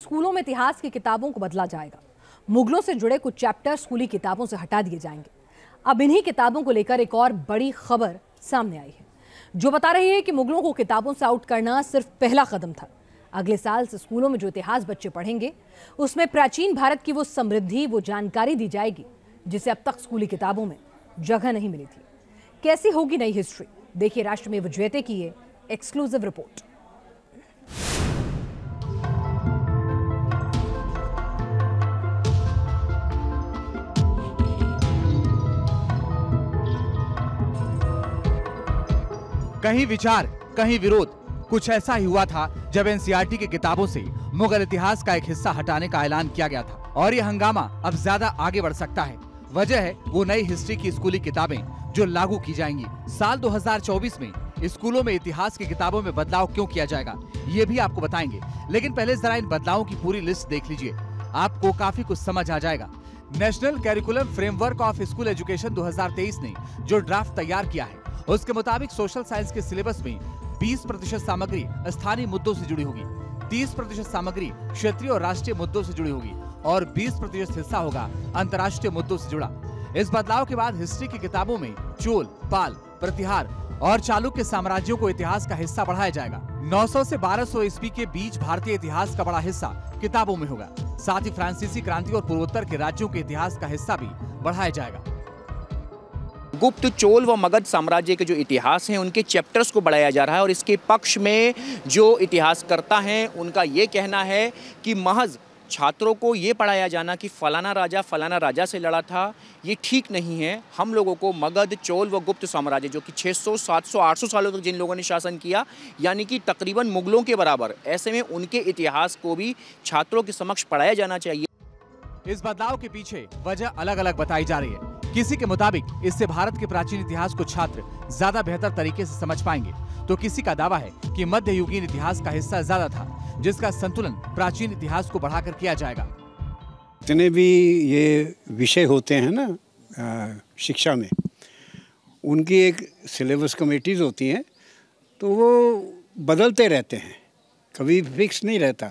स्कूलों में इतिहास की किताबों को बदला जाएगा। मुगलों से जुड़े कुछ चैप्टर स्कूली किताबों से हटा दिए जाएंगे। अब इन्हीं किताबों को लेकर एक और बड़ी खबर सामने आई है, जो बता रही है कि मुगलों को किताबों से आउट करना सिर्फ पहला कदम था। अगले साल से स्कूलों में जो इतिहास बच्चे पढ़ेंगे, उसमें प्राचीन भारत की वो समृद्धि, वो जानकारी दी जाएगी जिसे अब तक स्कूली किताबों में जगह नहीं मिली थी। कैसी होगी नई हिस्ट्री, देखिए राष्ट्रमेव जयते की ये एक्सक्लूसिव रिपोर्ट। कहीं विचार, कहीं विरोध। कुछ ऐसा ही हुआ था जब एनसीईआरटी की किताबों से मुगल इतिहास का एक हिस्सा हटाने का ऐलान किया गया था, और ये हंगामा अब ज्यादा आगे बढ़ सकता है। वजह है वो नई हिस्ट्री की स्कूली किताबें जो लागू की जाएंगी। साल 2024 में स्कूलों में इतिहास की किताबों में बदलाव क्यों किया जाएगा, ये भी आपको बताएंगे। लेकिन पहले जरा इन बदलावों की पूरी लिस्ट देख लीजिए, आपको काफी कुछ समझ आ जाएगा। National curriculum framework of school education 2023 ने जो ड्राफ्ट तैयार किया है, उसके मुताबिक सोशल साइंस के सिलेबस में 20% सामग्री स्थानीय मुद्दों से जुड़ी होगी, 30% सामग्री क्षेत्रीय और राष्ट्रीय मुद्दों से जुड़ी होगी और 20% हिस्सा होगा अंतर्राष्ट्रीय मुद्दों से जुड़ा। इस बदलाव के बाद हिस्ट्री की किताबों में चोल, पाल, प्रतिहार और चालुक्य साम्राज्यों को इतिहास का हिस्सा बढ़ाया जाएगा। 900 से 1200 ईस्वी के बीच भारतीय इतिहास का बड़ा हिस्सा किताबों में होगा। साथ ही फ्रांसीसी क्रांति और पूर्वोत्तर के राज्यों के इतिहास का हिस्सा भी बढ़ाया जाएगा। गुप्त, चोल व मगध साम्राज्य के जो इतिहास हैं, उनके चैप्टर्स को बढ़ाया जा रहा है। और इसके पक्ष में जो इतिहासकर्ता हैं, उनका ये कहना है कि महज छात्रों को ये पढ़ाया जाना कि फलाना राजा से लड़ा था, ये ठीक नहीं है। हम लोगों को मगध, चोल व गुप्त साम्राज्य, जो कि 600, 700, 800 सालों तक जिन लोगों ने शासन किया, यानी कि तकरीबन मुगलों के बराबर, ऐसे में उनके इतिहास को भी छात्रों के समक्ष पढ़ाया जाना चाहिए। इस बदलाव के पीछे वजह अलग अलग बताई जा रही है। किसी के मुताबिक इससे भारत के प्राचीन इतिहास को छात्र ज्यादा बेहतर तरीके से समझ पाएंगे, तो किसी का दावा है कि मध्ययुगीन इतिहास का हिस्सा ज्यादा था, जिसका संतुलन प्राचीन इतिहास को बढ़ाकर किया जाएगा। जितने भी ये विषय होते हैं ना शिक्षा में, उनकी एक सिलेबस कमेटीज होती हैं, तो वो बदलते रहते हैं, कभी फिक्स नहीं रहता।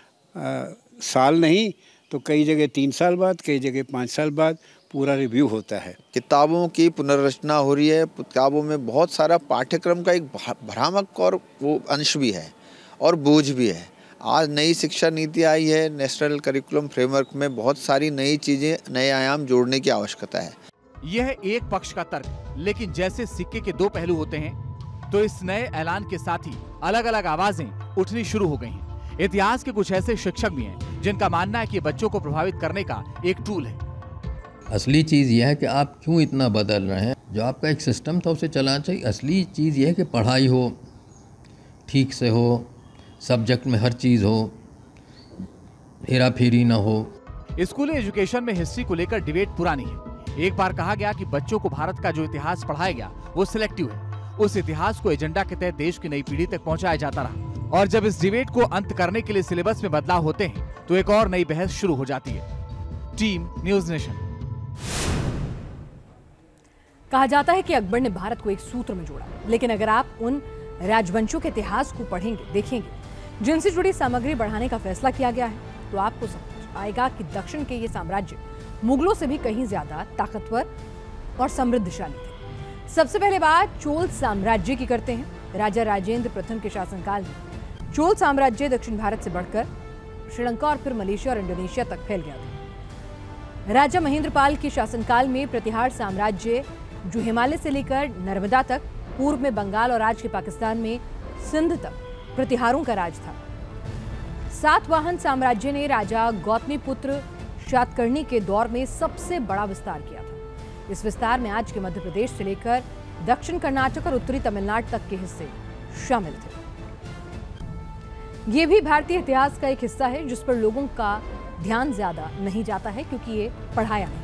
साल नहीं तो कई जगह 3 साल बाद, कई जगह 5 साल बाद पूरा रिव्यू होता है। किताबों की पुनर्रचना हो रही है। किताबों में बहुत सारा पाठ्यक्रम का एक भ्रामक और वो अंश भी है और बोझ भी है। आज नई शिक्षा नीति आई है, नेशनल करिकुलम फ्रेमवर्क में बहुत सारी नई चीजें, नए आयाम जोड़ने की आवश्यकता है। यह एक पक्ष का तर्क, लेकिन जैसे सिक्के के 2 पहलू होते हैं, तो इस नए ऐलान के साथ ही अलग अलग आवाजें उठनी शुरू हो गई हैं। इतिहास के कुछ ऐसे शिक्षक भी हैं जिनका मानना है कि बच्चों को प्रभावित करने का एक टूल है। असली चीज़ यह है कि आप क्यों इतना बदल रहे हैं। जो आपका एक सिस्टम था उसे चलाना चाहिए। असली चीज़ यह है कि पढ़ाई हो, ठीक से हो, सब्जेक्ट में हर चीज़ हो, हेरा फेरी ना हो। स्कूली एजुकेशन में हिस्ट्री को लेकर डिबेट पुरानी है। एक बार कहा गया कि बच्चों को भारत का जो इतिहास पढ़ाया गया वो सिलेक्टिव है। उस इतिहास को एजेंडा के तहत देश की नई पीढ़ी तक पहुंचाया जाता रहा, और जब इस डिबेट को अंत करने के लिए सिलेबस में बदलाव होते हैं, तो एक और नई बहस शुरू हो जाती है। Team News Nation. कहा जाता है कि अकबर ने भारत को एक सूत्र में जोड़ा, लेकिन अगर आप उन राजवंशों के इतिहास को पढ़ेंगे, देखेंगे जिनसे जुड़ी सामग्री बढ़ाने का फैसला किया गया है, तो आपको समझ आएगा कि दक्षिण के ये साम्राज्य मुगलों से भी कहीं ज्यादा ताकतवर और समृद्धशाली थे। सबसे पहले बात चोल साम्राज्य की करते हैं। राजा राजेंद्र प्रथम के शासनकाल में चोल साम्राज्य दक्षिण भारत से बढ़कर श्रीलंका और फिर मलेशिया और इंडोनेशिया तक फैल गया था। राजा महेंद्रपाल के शासनकाल में प्रतिहार साम्राज्य, जो हिमालय से लेकर नर्मदा तक, पूर्व में बंगाल और आज के पाकिस्तान में सिंध तक प्रतिहारों का राज था। सातवाहन साम्राज्य ने राजा गौतमीपुत्र शातकर्णी के दौर में सबसे बड़ा विस्तार किया था। इस विस्तार में आज के मध्य प्रदेश से लेकर दक्षिण कर्नाटक और उत्तरी तमिलनाडु तक के हिस्से शामिल थे। ये भी भारतीय इतिहास का एक हिस्सा है जिस पर लोगों का ध्यान ज्यादा नहीं जाता है, क्योंकि ये पढ़ाया नहीं।